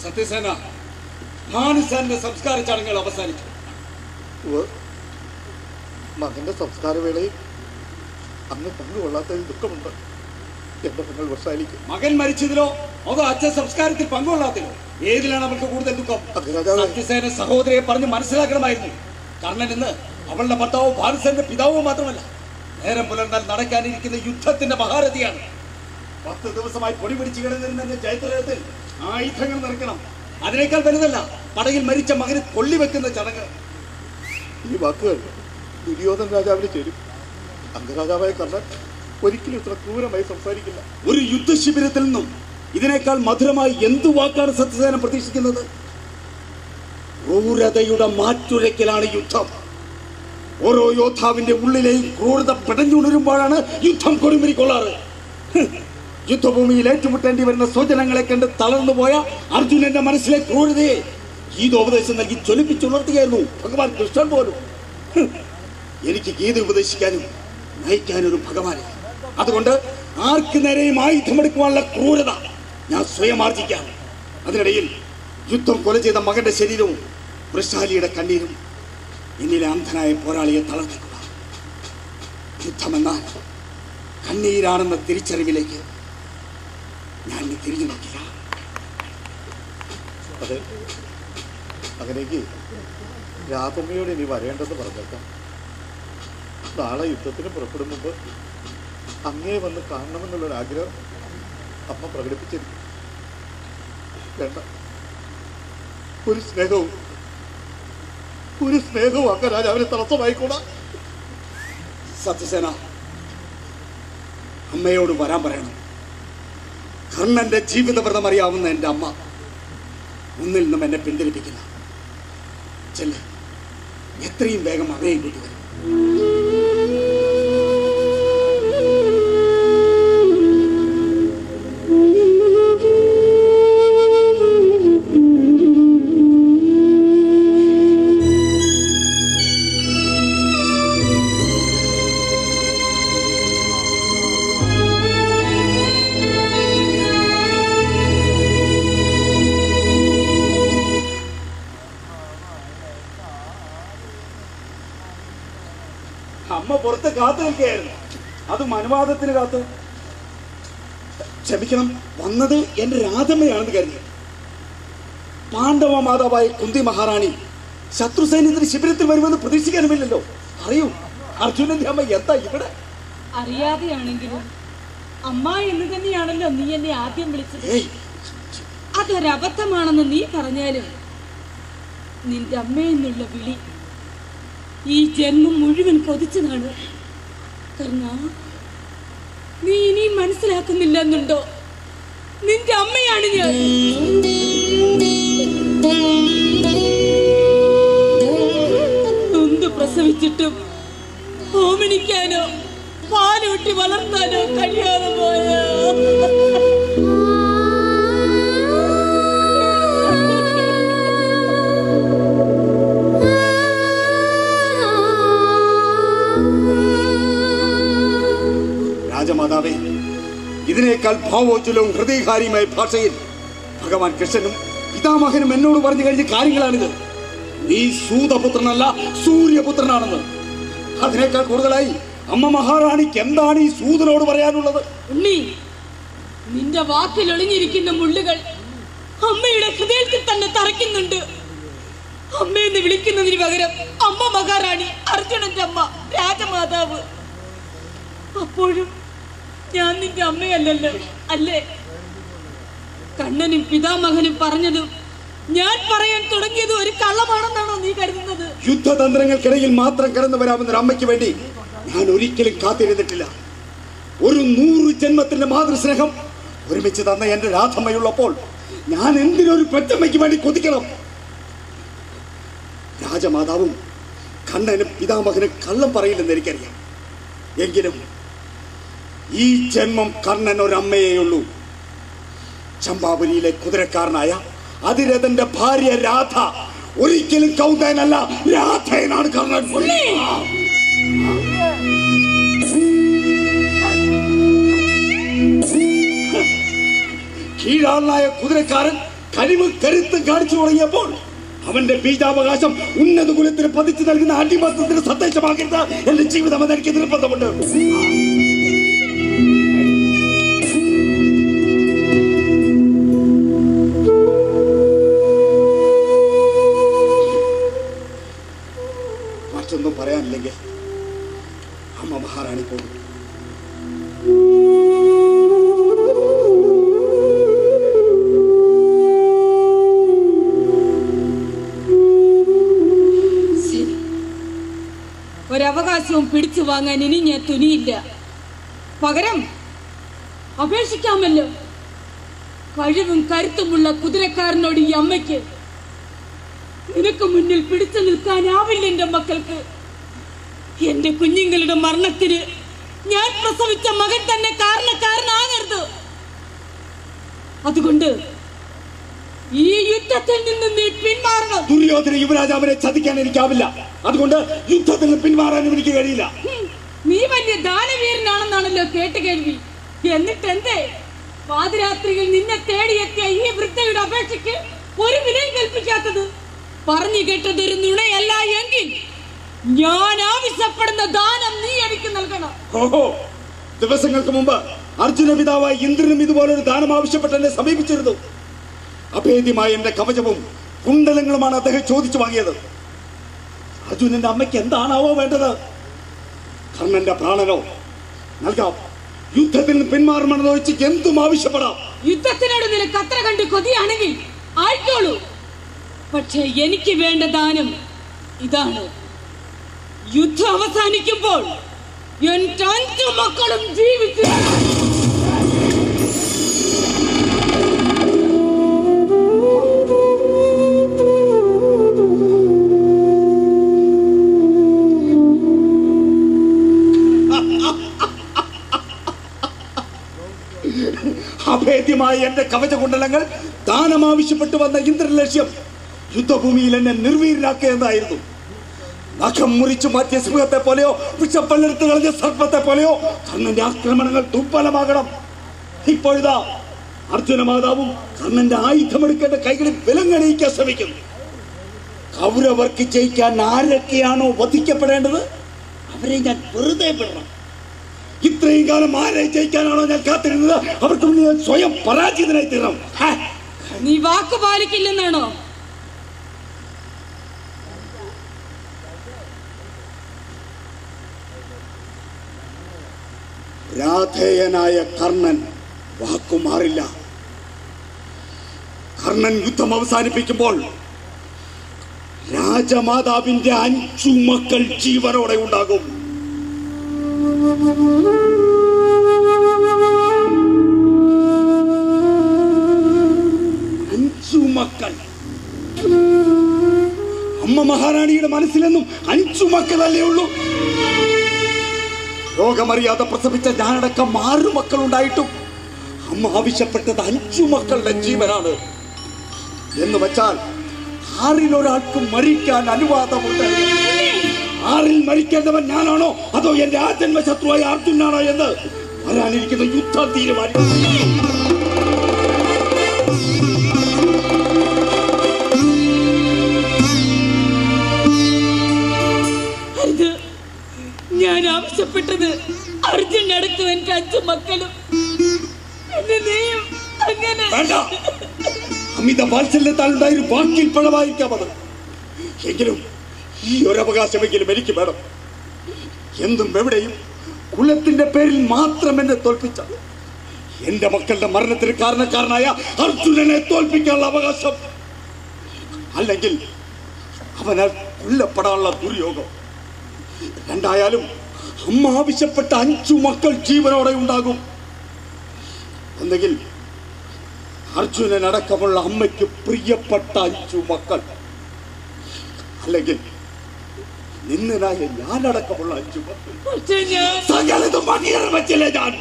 സത്യസേന, ഭാനുസാന്റെ സംസ്കാര ചടങ്ങുകൾ അവസാനിച്ചു. മകന്റെ സംസ്കാര വേളയിൽ അങ്ങ് പങ്കുകൊള്ളാത്തതിൽ ദുഃഖമുണ്ട്. എന്റെ പെങ്ങൾ വർഷാലിക്ക് മകൻ മരിച്ചതിലോ അതോ അച്ഛൻ സംസ്കാരത്തിൽ പങ്കുകൊള്ളാത്തതിലോ ഏതിലാണ് അവൾക്ക് കൂടുതൽ ദുഃഖം? സത്യസേന സഹോദരിയെ പറഞ്ഞ് മനസ്സിലാക്കണമായിരുന്നു. കർണൻ ഇന്ന് അവളുടെ ഭർത്താവോ ഭാനുസേന്റെ പിതാവോ മാത്രമല്ല, നേരം പുലർന്നാൽ നടക്കാനിരിക്കുന്ന യുദ്ധത്തിന്റെ മഹാരഥിയാണ്. 10 ദിവസമായി പൊടി പിടിച്ചു കിടന്നിരുന്ന ജയത്രയത്തിൽ ആയുധങ്ങൾ നിറയ്ക്കണം. അതിനേക്കാൾ വലുതല്ല പടയിൽ മരിച്ച മകന് കൊള്ളിവെക്കുന്ന ചടങ്ങ്. ഈ വാക്കുകൾ ദുര്യോധന രാജാവിന് ചേരും. അംഗരാജാവായ കർണൻ ഒരിക്കലും ഇത്ര ക്രൂരമായി സംസാരിക്കില്ല. ഒരു യുദ്ധശിബിരത്തിൽ നിന്നും ഇതിനേക്കാൾ മധുരമായി എന്തു വാക്കാണ് സത്യസേന പ്രതീക്ഷിക്കുന്നത്? ക്രൂരതയുടെ മാറ്റുരയ്ക്കലാണ് യുദ്ധം. ഓരോ യോദ്ധാവിന്റെ ഉള്ളിലെയും ക്രൂരത പിടഞ്ഞുണരുമ്പോഴാണ് യുദ്ധം കൊടുമിരിക്കൊള്ളാറ്. യുദ്ധഭൂമിയിൽ ഏറ്റുമുട്ടേണ്ടി വരുന്ന സ്വജനങ്ങളെ കണ്ട് തളർന്നുപോയ അർജുനന്റെ മനസ്സിലെ ക്രൂരതയെ ഗീതോപദേശം നൽകി ജ്വലിപ്പിച്ചുണർത്തുകയായിരുന്നു ഭഗവാൻ കൃഷ്ണൻ പോലും. എനിക്ക് ഗീത ഉപദേശിക്കാനും നയിക്കാനൊരു ഭഗവാനെ. അതുകൊണ്ട് ആർക്ക് നേരെയും ആയുധമെടുക്കുവാനുള്ള ക്രൂരത ഞാൻ സ്വയം ആർജിക്കാം. അതിനിടയിൽ യുദ്ധം കൊല ചെയ്ത മകന്റെ ശരീരവും വൃഷാലിയുടെ കണ്ണീരും എന്നിലെ അന്ധനായ പോരാളിയെ തളർത്തിക്കുക. യുദ്ധമെന്നാൽ കണ്ണീരാണെന്ന തിരിച്ചറിവിലേക്ക് ഞാൻ തിരിഞ്ഞു നോക്കില്ല. അതെ, അങ്ങനെയെങ്കിൽ രാധമ്മയോട് ഇനി വരേണ്ടെന്ന് പറഞ്ഞേക്കാം. നാളെ യുദ്ധത്തിന് പുറപ്പെടും മുമ്പ് അങ്ങേ വന്ന് കാണണമെന്നുള്ളൊരാഗ്രഹം അമ്മ പ്രകടിപ്പിച്ചിരുന്നു. വേണ്ട, ഒരു സ്നേഹവും അങ്ങ് രാജാവിനെ തടസ്സമായിക്കൂടാ. സത്യസേന, അമ്മയോട് വരാൻ പറയണം. കർണന്റെ ജീവിതവ്രതം അറിയാവുന്ന എൻ്റെ അമ്മ ഒന്നിൽ നിന്നും എന്നെ പിന്തിരിപ്പിക്കില്ല. ചെല്ല്, എത്രയും വേഗം അവയെ കൂട്ടി വരും. അമ്മ പുറത്ത് കാത്തു നിൽക്കുകയായിരുന്നു, അതും അനുവാദത്തിന് കാത്ത്. ക്ഷമിക്കണം, വന്നത് എന്റെ രാധമ്മയാണെന്ന് കരുതി. പാണ്ഡവ മാതാവായ കുന്തി മഹാറാണി ശത്രുസൈന്യത്തിന് ശിബിരത്തിൽ വരുമെന്ന് പ്രതീക്ഷിക്കാനുമില്ലല്ലോ. അറിയൂ, അർജുനന്റെ അമ്മ എന്താ ഇവിടെ? അറിയാതെയാണെങ്കിലും അമ്മ എന്ന് തന്നെയാണല്ലോ നീ എന്നെ ആദ്യം വിളിച്ചത്. അതൊരബദ്ധമാണെന്ന് നീ പറഞ്ഞാലും നിന്റെ അമ്മയെന്നുള്ള വിളി ഈ ജന്മം മുഴുവൻ കൊതിച്ചതാണ്. കർണ, നീ ഇനിയും മനസ്സിലാക്കുന്നില്ല എന്നുണ്ടോ? നിന്റെ അമ്മയാണ് ഞാൻ. നൊന്ത് പ്രസവിച്ചിട്ടും ഓമനിക്കാനോ പാലൂട്ടി വളർത്താനോ കഴിയാതെ പോയോ? രാജമാതാവേ, ഇതിനേക്കാൾ ഭാവോജ്വലവും ഹൃദയകാരിയുമായ ഭാഷയിൽ ഭഗവാൻ കൃഷ്ണനും പിതാമഹനും എന്നോട് പറഞ്ഞു കഴിഞ്ഞ കാര്യങ്ങളാണിത്. നീ സൂതപുത്രനല്ല, സൂര്യപുത്രനാണെന്ന്. അതിനേക്കാൾ കൂടുതലായി അമ്മ മഹാറാണിക്ക് എന്താണ് ഈ സൂതനോട് പറയാനുള്ളത്? ഉണ്ണി, നിന്റെ വാക്കിൽ ഒളിഞ്ഞിരിക്കുന്ന മുള്ളുകൾ അമ്മയുടെ ഹൃദയത്തിൽ തന്നെ തറയ്ക്കുന്നുണ്ട്. അമ്മയെന്ന് വിളിക്കുന്നതിന് പകരം അമ്മ മഹാറാണി, അർജുനന്റെ അമ്മ, രാജമാതാവ്. അപ്പോഴും ഞാൻ നിന്റെ അമ്മയല്ലല്ലോ, അല്ലേ? കണ്ണനും പിതാമഹനും പറഞ്ഞതും ഞാൻ പറയാൻ തുടങ്ങിയതും ഒരു കള്ളമാണെന്നാണോ നീ കരുതുന്നത്? യുദ്ധതന്ത്രങ്ങൾക്കിടയിൽ മാത്രം കടന്നു വരാമെന്നൊരു അമ്മയ്ക്ക് വേണ്ടി ഞാൻ ഒരിക്കലും കാത്തിരുന്നിട്ടില്ല. ഒരു 100 ജന്മത്തിന്റെ മാതൃസ്നേഹം ഒരുമിച്ച് തന്ന എന്റെ രാധമ്മയുള്ളപ്പോൾ ഞാൻ എന്തിനൊരു പെറ്റമ്മയ്ക്ക് വേണ്ടി കൊതിക്കണം? രാജമാതാവും കണ്ണനും പിതാമഹനും കള്ളം പറയില്ലെന്ന് എനിക്കറിയാം. എങ്കിലും ഈ ജന്മം കർണൻ ഒരമ്മയേയുള്ളൂ. ചമ്പാവലിയിലെ കുതിരക്കാരനായ അതിരഥന്റെ ഭാര്യ രാധ ഒരിക്കലും കൗന്ദയനല്ല, രാധയനാണ് കർണൻ. കീഴാളനായ കുതിരക്കാരൻ കഴിവ് കരുത്ത് കാണിച്ചു തുടങ്ങിയപ്പോൾ അവന്റെ ബീജാവകാശം ഉന്നത കുലത്തിന് പതിച്ചു നൽകുന്ന അടിമത്തത്തിന് സന്ദേശമാകരുത് എന്റെ ജീവിതം എന്നെനിക്ക് നിർബന്ധമുണ്ട്. മറ്റൊന്നും പറയാനില്ലെങ്കിൽ അമ്മ മഹാറാണി പോകും. ഒരവകാശവും പിടിച്ചു വാങ്ങാൻ ഇനി ഞാൻ തുനിയില്ല. പകരം അപേക്ഷിക്കാമല്ലോ. കഴിവും കരുത്തുമുള്ള കുതിരക്കാരനോട് ഈ അമ്മയ്ക്ക് നിനക്ക് മുന്നിൽ പിടിച്ചു നിൽക്കാനാവില്ല. എന്റെ മക്കൾക്ക് എന്റെ കുഞ്ഞുങ്ങളുടെ മരണത്തിന് ഞാൻ പ്രസവിച്ച മകൻ തന്നെ കാരണക്കാരനാകരുത്. അതുകൊണ്ട് ഈ യുദ്ധത്തിൽ നിന്ന് നീ പിന്മാറണം. ദുര്യോധന യുവരാജാവിനെ ചതിക്കാൻ എനിക്കാവില്ല. അതുകൊണ്ട് യുദ്ധത്തിൽ നിന്ന് പിന്മാറാനും എനിക്ക് കഴിയില്ല. നീ വലിയ ദാനവീരനാണെന്നാണല്ലോ കേട്ട് കേൾവി. എന്നിട്ട് എന്തേ പാതിരാത്രിയിൽ നിന്നെ തേടിയെത്തിയ ഈ വൃദ്ധയുടെ അപേക്ഷയ്ക്ക് ഒരു വിലയും കൽപ്പിക്കാത്തത്? പറഞ്ഞു കേട്ടതൊരു നുണയല്ല എങ്കിൽ ഞാൻ ആവശ്യപ്പെടുന്ന ദാനം നീ എനിക്ക് നൽകണം. ഓഹോ, ദിവസങ്ങൾക്ക് മുമ്പ് അർജുന പിതാവായ ഇന്ദ്രനും ഇതുപോലൊരു ദാനം ആവശ്യപ്പെട്ട് എന്നെ സമീപിച്ചിരുന്നു. അഭേദ്യമായ എന്റെ കവചവും കുണ്ടലങ്ങളുമാണ് അദ്ദേഹം ചോദിച്ചു വാങ്ങിയത്. അർജുനന്റെ അമ്മയ്ക്ക് എന്താണാവോ വേണ്ടത്? കർണന്റെ പ്രാണനോ നൽകാം. യുദ്ധത്തിൽ നിന്ന് പിന്മാറുമെന്ന് ചോദിച്ച് എന്തും ആവശ്യപ്പെടാം. യുദ്ധത്തിനോട് നിനക്ക് അത്ര കണ്ട് കൊതിയാണെങ്കിൽ ആയിക്കോളൂ. പക്ഷെ എനിക്ക് വേണ്ട ദാനം ഇതാണ്. യുദ്ധം അവസാനിക്കുമ്പോൾ എന്റെ 5 മക്കളും ജീവിച്ചു. അഭേദ്യമായ എന്റെ കവചകുണ്ടലങ്ങൾ ദാനം ആവശ്യപ്പെട്ടു വന്ന ഇന്ദ്രൻ ലക്ഷ്യം യുദ്ധഭൂമിയിൽ എന്നെ നിർവീര്യനാക്കുക എന്നായിരുന്നു. നഖം മുറിച്ചു മാറ്റിയ സിംഹത്തെ പോലെയോ വിഷപ്പല്ലെടുത്ത് കളഞ്ഞ സർപ്പത്തെ പോലെയോ കർണന്റെ ആക്രമണങ്ങൾ ദുർബലമാകണം. ഇപ്പോഴിതാ അർജുന മാതാവും കർണന്റെ ആയുധമെടുക്കേണ്ട കൈകളിൽ വിലങ്ങണിയിക്കാൻ ശ്രമിക്കുന്നു. കൗരവർക്ക് ജയിക്കാൻ ആരൊക്കെയാണോ വധിക്കപ്പെടേണ്ടത് അവരെ ഞാൻ വെറുതെ വിടണം. ഇത്രയും കാലം ആരെ ജയിക്കാനാണോ ഞാൻ കാത്തിരുന്നത് അവർക്ക് മുന്നിൽ ഞാൻ സ്വയം പരാജിതനായി തീരണം. നീ വാക്ക് പാലിക്കില്ലെന്നാണോ? രാധേയനായ കർണൻ വാക്കുമാറില്ല. കർണൻ യുദ്ധം അവസാനിപ്പിക്കുമ്പോൾ രാജമാതാവിന്റെ 5 മക്കൾ ജീവനോടെ ഉണ്ടാകും. 5 മക്കൾ. അമ്മ മഹാറാണിയുടെ മനസ്സിലെന്നും 5 മക്കളല്ലേ ഉള്ളൂ. രോഗമറിയാതെ പ്രസവിച്ച ഞാനടക്കം 6 മക്കളുണ്ടായിട്ടും അമ്മ ആവശ്യപ്പെട്ടത് 5 മക്കളുടെ ജീവനാണ്. എന്ന് വെച്ചാൽ 6-ൽ ഒരാൾക്ക് മരിക്കാൻ അനുവാദമുണ്ട്. 6-ൽ മരിക്കേണ്ടവൻ ഞാനാണോ അതോ എന്റെ ആജന്മ ശത്രുവായ അർജുനാണോ എന്ന് വരാനിരിക്കുന്ന യുദ്ധം തീരുമാനിക്കും. ഞാൻ ആവശ്യപ്പെട്ടത് അർജുനടക്കം എന്റെ 5 മക്കളും. വേണ്ട, അമിത വാത്സല്യത്താൽ ഉണ്ടായൊരു വാക്കിൽ പഴമായിരിക്കാം അത്. എങ്കിലും ഈ ഒരവകാശമെങ്കിലും എനിക്ക് വേണം. എന്തും എവിടെയും കുലത്തിന്റെ പേരിൽ മാത്രം എന്നെ തോൽപ്പിച്ച എന്റെ മക്കളുടെ മരണത്തിന് കാരണക്കാരനായ അർജുനനെ തോൽപ്പിക്കാനുള്ള അവകാശം, അല്ലെങ്കിൽ അവനാൽ കൊല്ലപ്പെടാനുള്ള ദുര്യോഗം. രണ്ടായാലും അമ്മ ആവശ്യപ്പെട്ട 5 മക്കൾ ജീവനോടെ ഉണ്ടാകും. എന്നെങ്കിൽ അർജുനനടക്കമുള്ള അമ്മയ്ക്ക് പ്രിയപ്പെട്ട 5 മക്കൾ, അല്ലെങ്കിൽ നിന്നനായ ഞാനടക്കമുള്ള 5 മക്കൾ. സകലതും അംഗീകാരം വെച്ചില്ലേ ഞാൻ.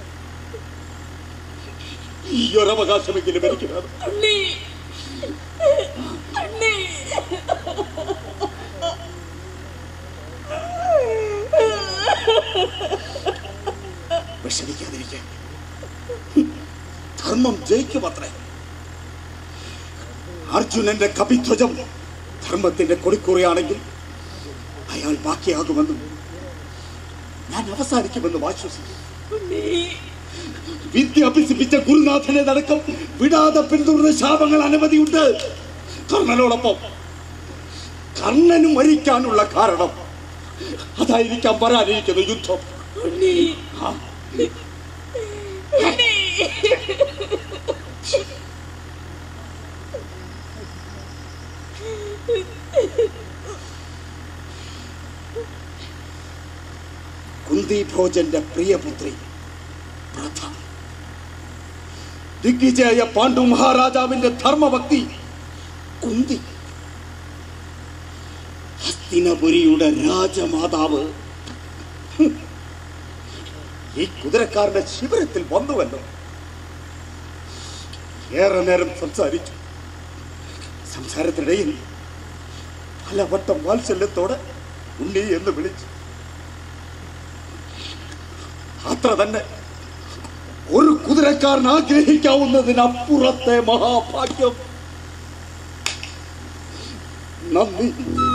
ഈ ഒരവകാശമെങ്കിലും എനിക്ക് വേണം. വിഷമിക്കാതിരിക്കാൻ ധർമ്മം ജയിക്കുമത്രേ. അർജുനന്റെ കപിധ്വജം ധർമ്മത്തിന്റെ കൊടിക്കുറിയാണെങ്കിൽ അയാൾ ബാക്കിയാകുമെന്നും ഞാൻ അവസാനിക്കുമെന്നും ആശ്വസിക്കും. വിദ്യ അഭ്യസിപ്പിച്ച ഗുരുനാഥനെ നടക്കം വിടാതെ പിന്തുടർന്ന ശാപങ്ങൾ അനവധിയുണ്ട്. കർണനോടൊപ്പം കർണനും മരിക്കാനുള്ള കാരണം അതായിരിക്കാം വരാനിരിക്കുന്ന യുദ്ധം. കുന്തി ഭോജന്റെ പ്രിയപുത്രി പ്രഥ, ദിഗ്വിജയ പാണ്ഡു മഹാരാജാവിന്റെ ധർമ്മഭക്തി കുന്തി, ഹസ്തിനപുരിയുടെ രാജമാതാവ് ഈ കുതിരക്കാരന്റെ ശിബിരത്തിൽ വന്നുവല്ലോ. ഏറെ നേരം സംസാരിച്ചു. സംസാരത്തിനിടയിൽ പലവട്ടം വാത്സല്യത്തോടെ ഉണ്ണി എന്ന് വിളിച്ചു. അത്ര തന്നെ ഒരു കുതിരക്കാരൻ ആഗ്രഹിക്കാവുന്നതിനപ്പുറത്തെ മഹാഭാഗ്യം. നന്ദി.